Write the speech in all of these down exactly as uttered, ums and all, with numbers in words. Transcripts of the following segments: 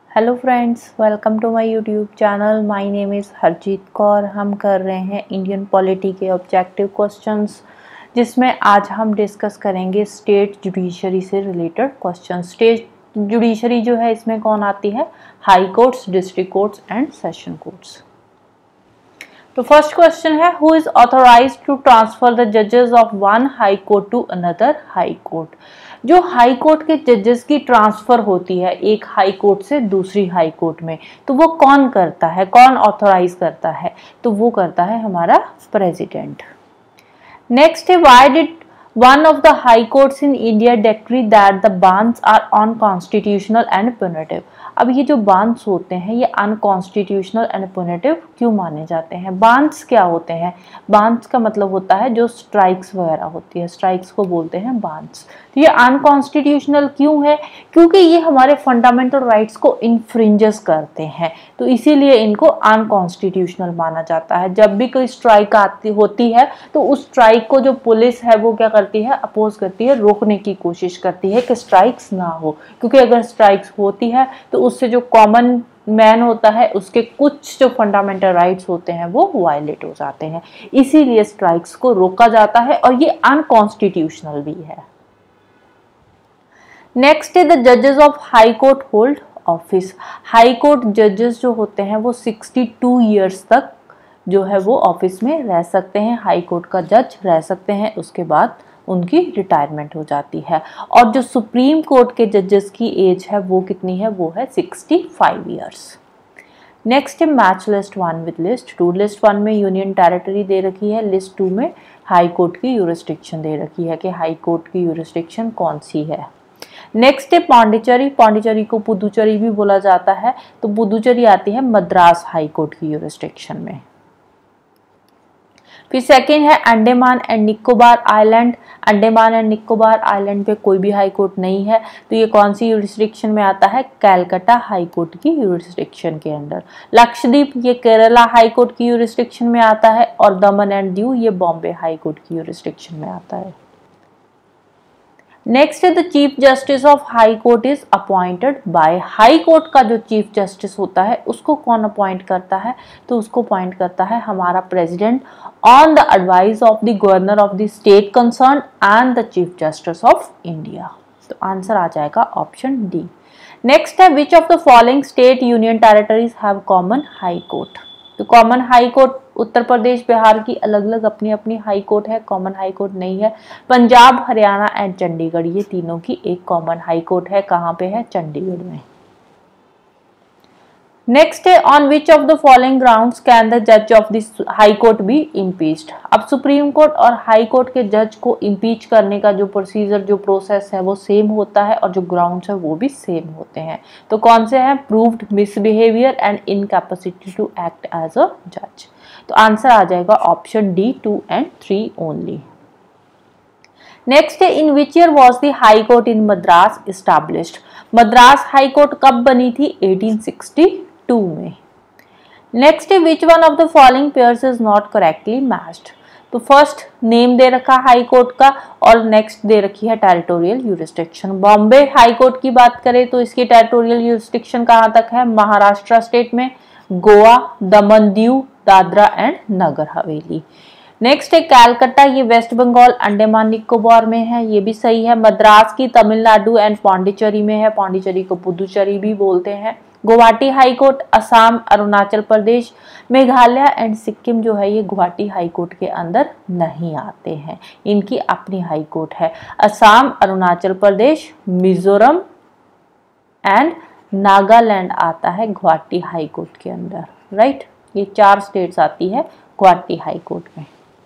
Hello friends, welcome to my YouTube channel. My name is Harjeet Kaur. हम कर रहे हैं इंडियन पॉलिटी के ऑब्जेक्टिव क्वेश्चंस, जिसमें आज हम डिस्कस करेंगे स्टेट जुडिशरी से रिलेटेड क्वेश्चन। स्टेट जुडिशरी जो है इसमें कौन आती है? High courts, district courts and session courts. तो फर्स्ट क्वेश्चन है, who is authorised to transfer the जजेस of one high court to another high court. जो हाई कोर्ट के जजेस की ट्रांसफर होती है एक हाई कोर्ट से दूसरी हाई कोर्ट में, तो वो कौन करता है, कौन ऑथोराइज करता है? तो वो करता है हमारा प्रेसिडेंट। नेक्स्ट है, why did one of the high courts in India decree that the bans are unconstitutional and punitive. अब ये जो बांस होते हैं ये अनकॉन्स्टिट्यूशनल एंड प्यूनिटिव क्यों माने जाते हैं? बांस क्या होते हैं? बांस का मतलब होता है जो स्ट्राइक्स वगैरह होती है, स्ट्राइक्स को बोलते हैं बांस। तो ये अनकॉन्स्टिट्यूशनल क्यों है? क्योंकि ये हमारे फंडामेंटल राइट्स को इन्फ्रिंजेस करते हैं, तो इसीलिए इनको अनकॉन्स्टिट्यूशनल माना जाता है। जब भी कोई स्ट्राइक आती होती है तो उस स्ट्राइक को जो पुलिस है वो क्या करती है? अपोज करती है, रोकने की कोशिश करती है कि स्ट्राइक्स ना हो, क्योंकि अगर स्ट्राइक्स होती है तो उससे जो कॉमन मैन होता है उसके कुछ जो फंडामेंटल राइट्स होते हैं वो वायलेट हो जाते हैं। इसीलिए स्ट्राइक्स को रोका जाता है और ये अनकॉन्स्टिट्यूशनल भी है। नेक्स्ट है, द जजेस of high court hold office. High court जजेस जो होते हैं वो बासठ इयर्स तक जो है वो ऑफिस में रह सकते हैं, हाई कोर्ट का जज रह सकते हैं, उसके बाद उनकी रिटायरमेंट हो जाती है। और जो सुप्रीम कोर्ट के जजेस की एज है वो कितनी है? वो है पैंसठ इयर्स। नेक्स्ट है, match list one with list two. List one में यूनियन टेरिटरी दे रखी है, लिस्ट टू में हाई कोर्ट की यूरिस्डिक्शन दे रखी है कि हाई कोर्ट की यूरिस्डिक्शन कौन सी है। नेक्स्ट है पौंडीचेरी। पौंडीचेरी को पुदुचेरी भी बोला जाता है, तो पुदुचेरी आती है मद्रास हाई कोर्ट की यूरिस्डिक्शन में। फिर सेकेंड है Andaman and Nicobar island. Andaman and Nicobar island पे कोई भी हाई कोर्ट नहीं है, तो ये कौन सी यूरिस्डिक्शन में आता है? कैलकाटा हाई कोर्ट की यूरिस्डिक्शन के अंदर। लक्षद्वीप ये केरला हाई कोर्ट की यूरिस्डिक्शन में आता है, और दमन एंड दीव ये बॉम्बे हाई कोर्ट की यूरिस्डिक्शन में आता है। नेक्स्ट है, the chief justice of high court is appointed by. High court का जो चीफ जस्टिस होता है उसको कौन अपॉइंट करता है? तो उसको अपॉइंट करता है हमारा president on the advice of the governor of the state concern and the chief justice of India. तो आंसर आ जाएगा ऑप्शन डी। नेक्स्ट है, which of the following state union territories have common high court. तो common high court Uttar Pradesh, Bihar की अलग अलग अपनी अपनी हाई कोर्ट है, कॉमन हाई कोर्ट नहीं है। पंजाब, हरियाणा एंड चंडीगढ़ ये तीनों की एक कॉमन हाई कोर्ट है। कहाँ पे है? चंडीगढ़ में। नेक्स्ट है, on which of the following grounds can the जज of this high court be impeached. अब सुप्रीम कोर्ट और हाई कोर्ट के जज को इम्पीच करने का जो प्रोसीजर, जो प्रोसेस है वो सेम होता है, और जो ग्राउंड्स है वो भी सेम होते हैं। तो कौन से हैं? Proved misbehaviour and incapacity to act as a जज। तो आंसर आ जाएगा option D, two and three only. Next है, in which year was the high court in Madras established. Madras high court कब बनी थी? अठारह सौ बासठ में। नेक्स्ट है, which one of the following pairs is not correctly matched. तो फर्स्ट नेम दे रखा हाई कोर्ट का, और नेक्स्ट दे रखी है territorial jurisdiction. Bombay high court की बात करें तो इसकी टेरिटोरियल यूरिस्डिक्शन कहाँ तक है? महाराष्ट्र स्टेट में, गोवा, दमन दीव, दादरा एंड नगर हवेली। नेक्स्ट है कैलकाटा, ये वेस्ट बंगाल अंडमान निकोबार में है, ये भी सही है। मद्रास की तमिलनाडु एंड पौंडीचेरी में है, पौंडीचेरी को पुदुचेरी भी बोलते हैं। Guwahati high court Assam, Arunachal Pradesh, Meghalaya and Sikkim जो है ये गुवाहाटी हाई कोर्ट के अंदर नहीं आते हैं, इनकी अपनी हाई कोर्ट है। असम, अरुणाचल प्रदेश, मिजोरम एंड नागालैंड आता है गुवाहाटी हाई कोर्ट के अंदर, राइट। ये चार स्टेट्स आती है गुवाहाटी हाई कोर्ट में।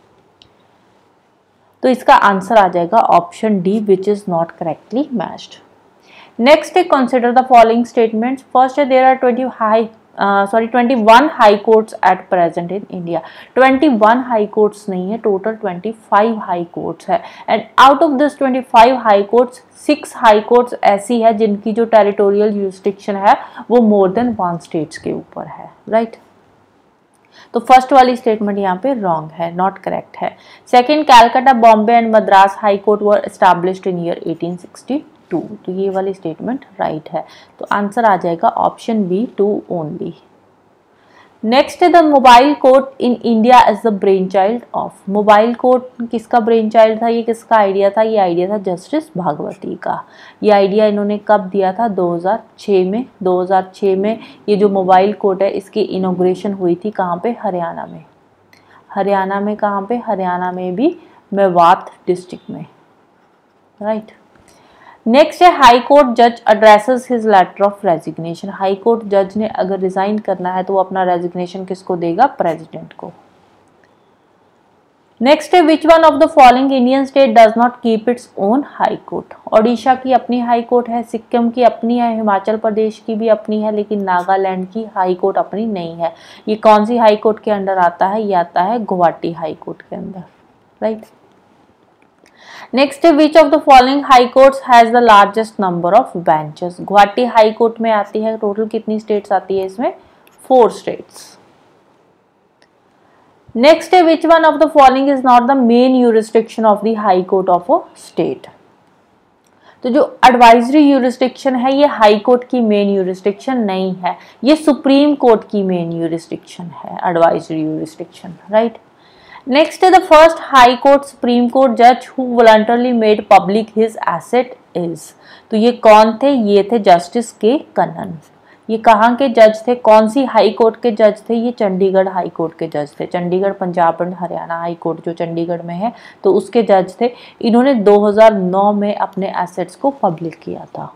तो इसका आंसर आ जाएगा option D, which is not correctly matched. Next है, consider the following statements. First है, there are twenty high sorry twenty one high courts at present in India. Twenty one high courts नहीं है, total twenty five high courts है, and out of this twenty five high courts six high courts ऐसी है जिनकी जो territorial यूरिस्डिक्शन है वो मोर than one states के ऊपर है, राइट right? तो फर्स्ट वाली स्टेटमेंट यहाँ पे रॉन्ग है, नॉट करेक्ट है। Second, Calcutta, Bombay and Madras high court were established in year eighteen sixty two. तो ये वाली स्टेटमेंट राइट है, तो आंसर आ जाएगा option B two only. Next है the mobile code in India as the brain child of. Mobile code किसका brain child था, ये किसका आइडिया था, ये आइडिया था जस्टिस भागवती का। ये आइडिया इन्होंने कब दिया था, दो हज़ार छह में। दो हज़ार छह में ये जो मोबाइल कोड है इसकी इनॉग्रेशन हुई थी कहाँ पे, हरियाणा में। हरियाणा में कहाँ पे, हरियाणा में भी मेवात डिस्ट्रिक्ट में, राइट। नेक्स्ट है हाई कोर्ट जज addresses his letter of resignation. High court जज ने अगर रिजाइन करना है तो वो अपना रेजिग्नेशन किसको देगा, प्रेसिडेंट को। नेक्स्ट है which one of the following Indian state does not keep its own high court. Odisha की अपनी हाई कोर्ट है, सिक्किम की अपनी है, हिमाचल प्रदेश की भी अपनी है, लेकिन नागालैंड की हाई कोर्ट अपनी नहीं है। ये कौन सी हाई कोर्ट के अंडर आता है, ये आता है गुवाहाटी हाई कोर्ट के अंदर, राइट। नेक्स्ट है which of the following high courts has the largest number of benches. Guwahati high court में आती है, टोटल कितनी स्टेट्स आती है इसमें, फोर स्टेट्स। नेक्स्ट है which one of the following is not the main jurisdiction of the high court of a state. तो जो एडवाइजरी यूरिस्डिक्शन है ये हाई कोर्ट की मेन यूरिस्डिक्शन नहीं है, ये सुप्रीम कोर्ट की मेन यूरिस्डिक्शन है, advisory jurisdiction, right. Next is the first High Court Supreme Court judge who voluntarily made public his asset is। तो ये कौन थे, ये थे जस्टिस के कन्नन। ये कहाँ के जज थे, कौन सी हाई कोर्ट के जज थे, ये चंडीगढ़ हाई कोर्ट के जज थे। Chandigarh Punjab and Haryana high court जो चंडीगढ़ में है तो उसके जज थे। इन्होंने दो हज़ार नौ में अपने एसेट्स को पब्लिक किया था।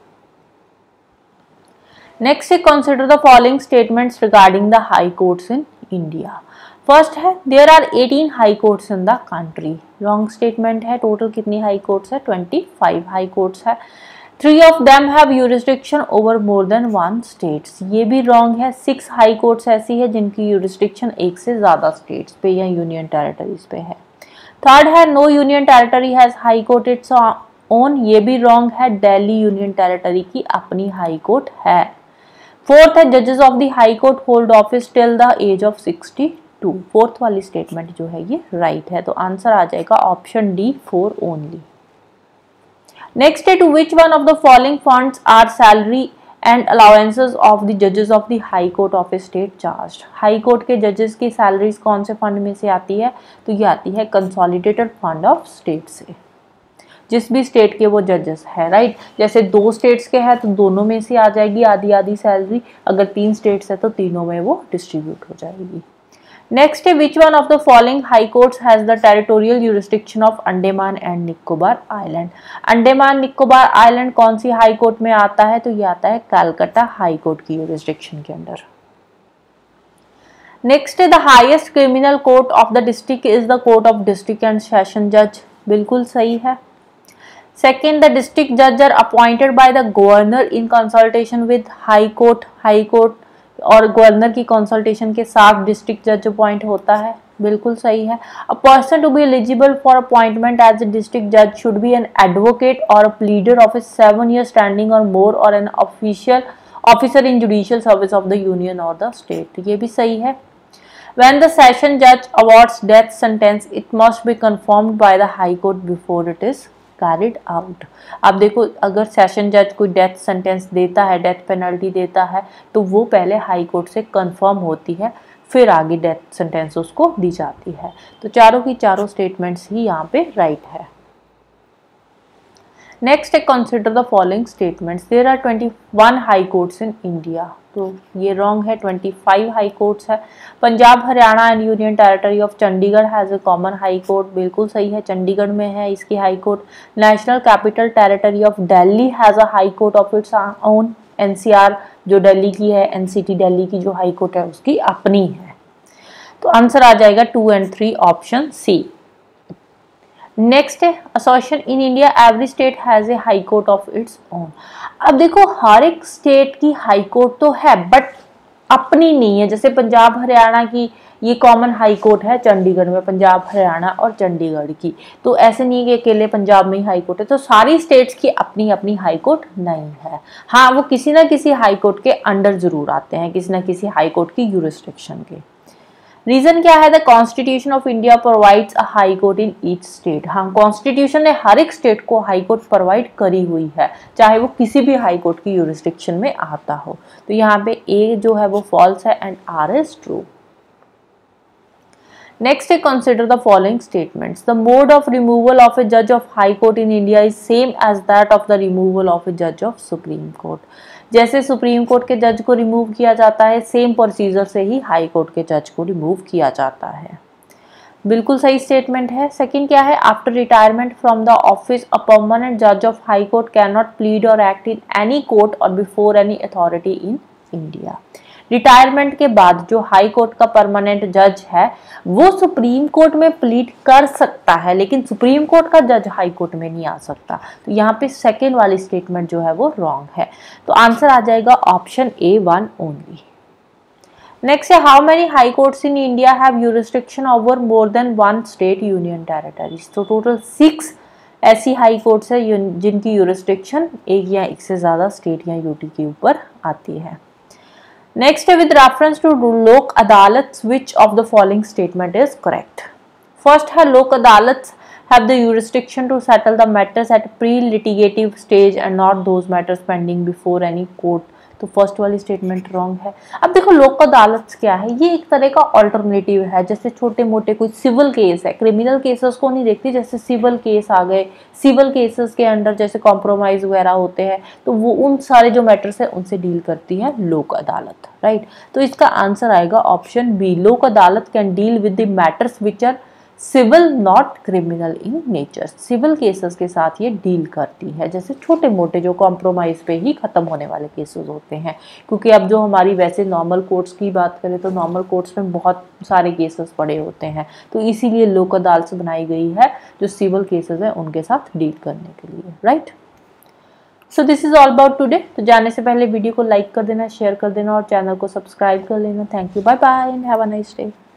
नेक्स्ट है consider the following statements regarding the high courts in India. First है there are eighteen high courts in the country. Wrong statement है, टोटल कितनी हाई कोर्ट्स है, पच्चीस हाई कोर्ट्स है। Three of them have jurisdiction over more than one states. ये भी wrong है, six high courts ऐसी है जिनकी यूरिस्डिक्शन एक से ज्यादा स्टेट्स पे या यूनियन टेरिटरीज पे है। थर्ड है no union territory has high court its own. ये भी रॉन्ग है, दिल्ली यूनियन टेरिटरी की अपनी हाई कोर्ट है। फोर्थ है जजेस of the high court hold office till the age of sixty two. Fourth वाली स्टेटमेंट जो है ये राइट है, तो आंसर आ जाएगा option D four only. Next है to which one of the following funds are salary and allowances of the जजेस of the high court of a state charge. High court के जजेस की सैलरीज कौन से फंड में से आती है, तो ये आती है कंसोलिडेटेड फंड ऑफ स्टेट से, जिस भी स्टेट के वो जजेस है, राइट। जैसे दो स्टेट्स के हैं तो दोनों में से आ जाएगी आधी आधी सैलरी, अगर तीन स्टेट्स है तो तीनों में वो डिस्ट्रीब्यूट हो जाएगी। नेक्स्ट है which one of the following high courts has the territorial jurisdiction of Andaman and Nicobar island. Andaman Nicobar island कौन सी हाई कोर्ट में आता है, तो ये आता है कलकत्ता हाई कोर्ट की यूरिस्डिक्शन के अंडर। नेक्स्ट है the highest criminal court of the district is the court of district and session जज। बिल्कुल सही है। सेकेंड द डिस्ट्रिक्ट जज are appointed by the governor in consultation with high court. High court और governor की consultation के साथ district जज अपॉइंट होता है, बिल्कुल सही है। A person to be eligible for appointment as a district जज should be an advocate or a pleader of a seven year standing or more or an official officer in judicial service of the union or the state. ये भी सही है। When the session judge awards death sentence, it must be confirmed by the high court before it is carried out। अब देखो अगर session जज कोई death sentence देता है, डेथ पेनल्टी देता है, तो वो पहले हाई कोर्ट से कंफर्म होती है, फिर आगे डेथ सेंटेंस उसको दी जाती है। तो चारों की चारों स्टेटमेंट्स ही यहाँ पे राइट है। नेक्स्ट है consider the following statements. There are twenty one high courts in India. तो ये रॉन्ग है, ट्वेंटी फाइव हाई कोर्ट्स है। Punjab Haryana and union territory of Chandigarh has a common high court. बिल्कुल सही है, चंडीगढ़ में है इसकी high court. National capital territory of Delhi has a high court of its own. NCR जो दिल्ली की है, एनसीटी दिल्ली की जो हाई कोर्ट है उसकी अपनी है। तो आंसर आ जाएगा two and three option C. Next है assertion in India every state has a high court of its own. अब देखो हर एक स्टेट की हाई कोर्ट तो है बट अपनी नहीं है। जैसे पंजाब हरियाणा की ये कॉमन हाई कोर्ट है चंडीगढ़ में, पंजाब हरियाणा और चंडीगढ़ की। तो ऐसे नहीं कि अकेले पंजाब में ही हाई कोर्ट है, तो सारी स्टेट्स की अपनी अपनी हाई कोर्ट नहीं है। हाँ, वो किसी ना किसी हाई कोर्ट के अंडर जरूर आते हैं, किसी ना किसी हाई कोर्ट की यूरिस्डिक्शन के। रीजन क्या है? The constitution of India provides a high court in each state. हाँ, कॉन्स्टिट्यूशन ने हर एक स्टेट को हाई कोर्ट प्रोवाइड करी हुई है, चाहे वो किसी भी हाई कोर्ट की यूरिसडिक्शन में आता हो। तो यहाँ पे ए जो है वो फॉल्स है and R is true. Next, consider the following statements. The mode of removal of a judge of High Court in India is same as that of the removal of a judge of Supreme Court. जैसे supreme court के जज को remove किया जाता है, same procedure से ही high court के जज को रिमूव किया जाता है। बिल्कुल सही स्टेटमेंट है। सेकंड क्या है? After retirement from the office a permanent जज of high court can not plead or act in any court or before any authority in India. Retirement के बाद जो हाई कोर्ट का परमानेंट जज है वो सुप्रीम कोर्ट में प्लीड कर सकता है, लेकिन सुप्रीम कोर्ट का जज हाई कोर्ट में नहीं आ सकता। तो यहाँ पे सेकेंड वाली स्टेटमेंट जो है वो रॉन्ग है। तो आंसर आ जाएगा option A one only. Next है, how many high courts in India have jurisdiction over more than one state union territories. तो टोटल सिक्स ऐसी हाई कोर्ट्स है जिनकी यूरिसडिक्शन एक या एक से ज्यादा स्टेट या यूटी के ऊपर आती है। Next, with reference to लोक अदालत, which of the following statement is correct? First है, लोक अदालत have the jurisdiction to settle the matters at pre-litigative stage and not those matters pending before any court. तो फर्स्ट वाली statement wrong है। अब देखो, लोक अदालत क्या है? ये एक तरह का ऑल्टरनेटिव है। जैसे छोटे मोटे कोई सिविल केस है, क्रिमिनल केसेस को नहीं देखती, जैसे सिविल केस आ गए, सिविल केसेस के अंडर जैसे कॉम्प्रोमाइज वगैरह होते हैं, तो वो उन सारे जो मैटर्स है उनसे डील करती है लोक अदालत, राइट। तो इसका आंसर आएगा option B. Lok Adalat can deal with the matters which are civil not criminal in nature. Civil cases के साथ ये डील करती है, जैसे छोटे मोटे जो कॉम्प्रोमाइज पे ही खत्म होने वाले केसेस होते हैं। क्योंकि अब जो हमारी वैसे नॉर्मल कोर्ट्स की बात करें तो नॉर्मल कोर्ट्स में बहुत सारे केसेस पड़े होते हैं, तो इसीलिए लोक अदालत बनाई गई है जो सिविल केसेस हैं उनके साथ डील करने के लिए, right. So this is all about today. तो जाने से पहले वीडियो को लाइक कर देना, शेयर कर देना और चैनल को सब्सक्राइब कर लेना। Thank you, bye bye and have a nice day.